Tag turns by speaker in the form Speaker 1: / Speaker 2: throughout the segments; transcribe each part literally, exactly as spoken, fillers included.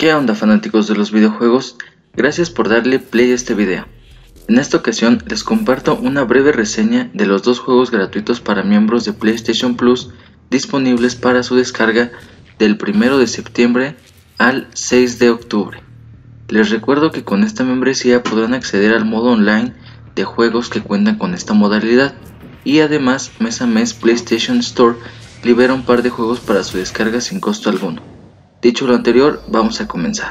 Speaker 1: ¿Qué onda, fanáticos de los videojuegos? Gracias por darle play a este video. En esta ocasión les comparto una breve reseña de los dos juegos gratuitos para miembros de PlayStation Plus disponibles para su descarga del primero de septiembre al seis de octubre. Les recuerdo que con esta membresía podrán acceder al modo online de juegos que cuentan con esta modalidad, y además mes a mes PlayStation Store libera un par de juegos para su descarga sin costo alguno. Dicho lo anterior, vamos a comenzar.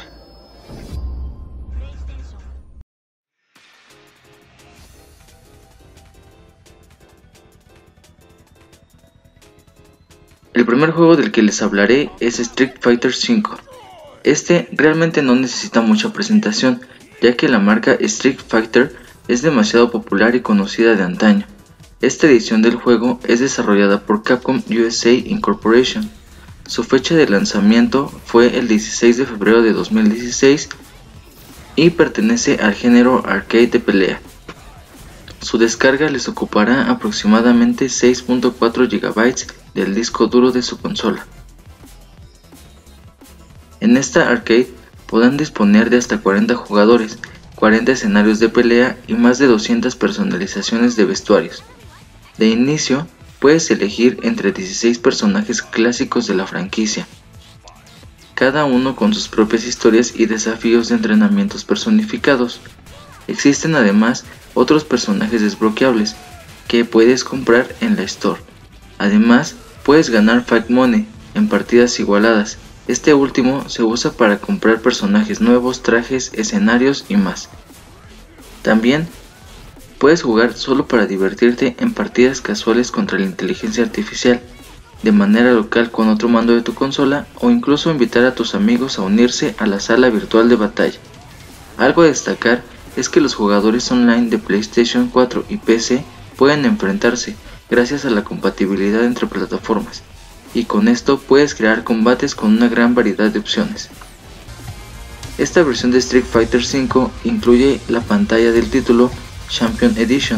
Speaker 1: El primer juego del que les hablaré es Street Fighter cinco. Este realmente no necesita mucha presentación, ya que la marca Street Fighter es demasiado popular y conocida de antaño. Esta edición del juego es desarrollada por Capcom U S A Incorporation. Su fecha de lanzamiento fue el dieciséis de febrero de dos mil dieciséis y pertenece al género arcade de pelea. Su descarga les ocupará aproximadamente seis punto cuatro gigabytes del disco duro de su consola. En esta arcade podrán disponer de hasta cuarenta jugadores, cuarenta escenarios de pelea y más de doscientas personalizaciones de vestuarios. De inicio, puedes elegir entre dieciséis personajes clásicos de la franquicia, cada uno con sus propias historias y desafíos de entrenamientos personificados. Existen además otros personajes desbloqueables que puedes comprar en la Store. Además, puedes ganar Fight Money en partidas igualadas. Este último se usa para comprar personajes nuevos, trajes, escenarios y más. También puedes jugar solo para divertirte en partidas casuales contra la inteligencia artificial, de manera local con otro mando de tu consola, o incluso invitar a tus amigos a unirse a la sala virtual de batalla. Algo a destacar es que los jugadores online de PlayStation cuatro y P C pueden enfrentarse gracias a la compatibilidad entre plataformas, y con esto puedes crear combates con una gran variedad de opciones. Esta versión de Street Fighter cinco incluye la pantalla del título Champion Edition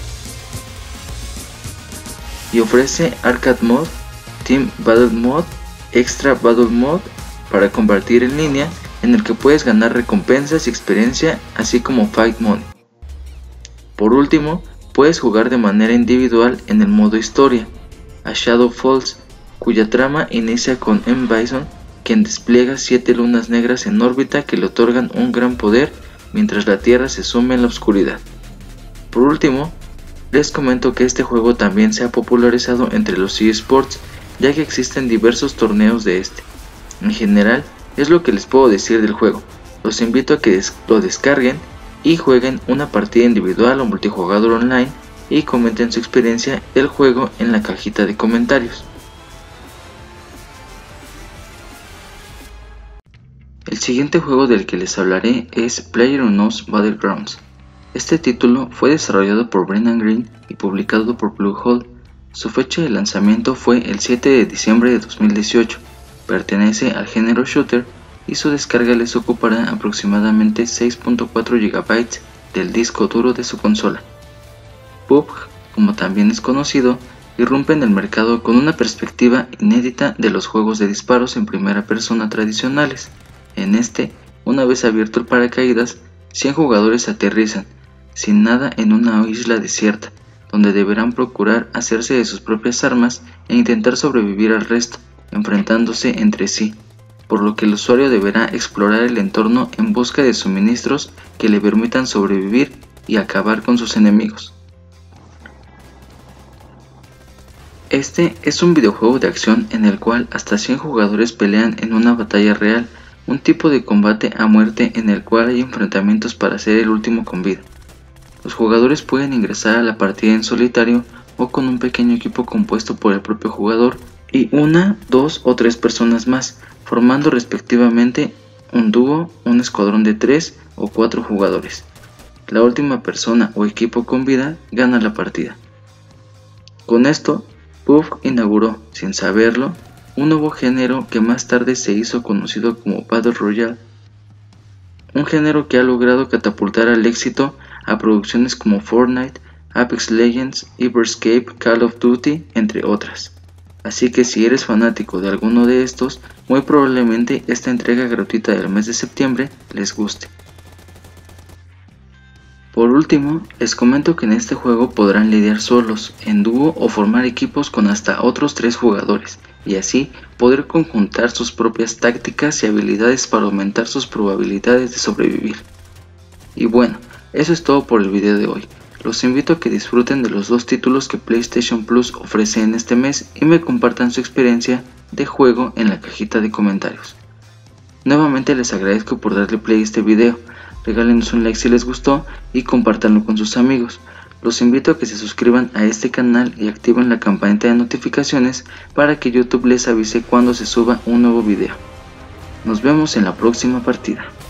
Speaker 1: y ofrece Arcade Mode, Team Battle Mode, Extra Battle Mode para combatir en línea, en el que puedes ganar recompensas y experiencia, así como Fight Money. Por último, puedes jugar de manera individual en el modo historia, a Shadow Falls, cuya trama inicia con M. Bison, quien despliega siete lunas negras en órbita que le otorgan un gran poder mientras la Tierra se sume en la oscuridad. Por último, les comento que este juego también se ha popularizado entre los eSports, ya que existen diversos torneos de este. En general, es lo que les puedo decir del juego. Los invito a que des- lo descarguen y jueguen una partida individual o multijugador online, y comenten su experiencia del juego en la cajita de comentarios. El siguiente juego del que les hablaré es PlayerUnknown's Battlegrounds. Este título fue desarrollado por Brennan Green y publicado por Bluehole. Su fecha de lanzamiento fue el siete de diciembre de dos mil dieciocho. Pertenece al género shooter y su descarga les ocupará aproximadamente seis punto cuatro gigabytes del disco duro de su consola. P U B G, como también es conocido, irrumpe en el mercado con una perspectiva inédita de los juegos de disparos en primera persona tradicionales. En este, una vez abierto el paracaídas, cien jugadores aterrizan sin nada en una isla desierta, donde deberán procurar hacerse de sus propias armas e intentar sobrevivir al resto, enfrentándose entre sí, por lo que el usuario deberá explorar el entorno en busca de suministros que le permitan sobrevivir y acabar con sus enemigos. Este es un videojuego de acción en el cual hasta cien jugadores pelean en una batalla real, un tipo de combate a muerte en el cual hay enfrentamientos para ser el último con vida. Los jugadores pueden ingresar a la partida en solitario o con un pequeño equipo compuesto por el propio jugador y una, dos o tres personas más, formando respectivamente un dúo, un escuadrón de tres o cuatro jugadores. La última persona o equipo con vida gana la partida. Con esto, P U B G inauguró, sin saberlo, un nuevo género que más tarde se hizo conocido como Battle Royale, un género que ha logrado catapultar al éxito a producciones como Fortnite, Apex Legends, Everscape, Call of Duty, entre otras. Así que si eres fanático de alguno de estos, muy probablemente esta entrega gratuita del mes de septiembre les guste. Por último, les comento que en este juego podrán lidiar solos, en dúo o formar equipos con hasta otros tres jugadores, y así poder conjuntar sus propias tácticas y habilidades para aumentar sus probabilidades de sobrevivir. Y bueno, eso es todo por el video de hoy. Los invito a que disfruten de los dos títulos que PlayStation Plus ofrece en este mes y me compartan su experiencia de juego en la cajita de comentarios. Nuevamente les agradezco por darle play a este video, regálenos un like si les gustó y compártanlo con sus amigos. Los invito a que se suscriban a este canal y activen la campanita de notificaciones para que YouTube les avise cuando se suba un nuevo video. Nos vemos en la próxima partida.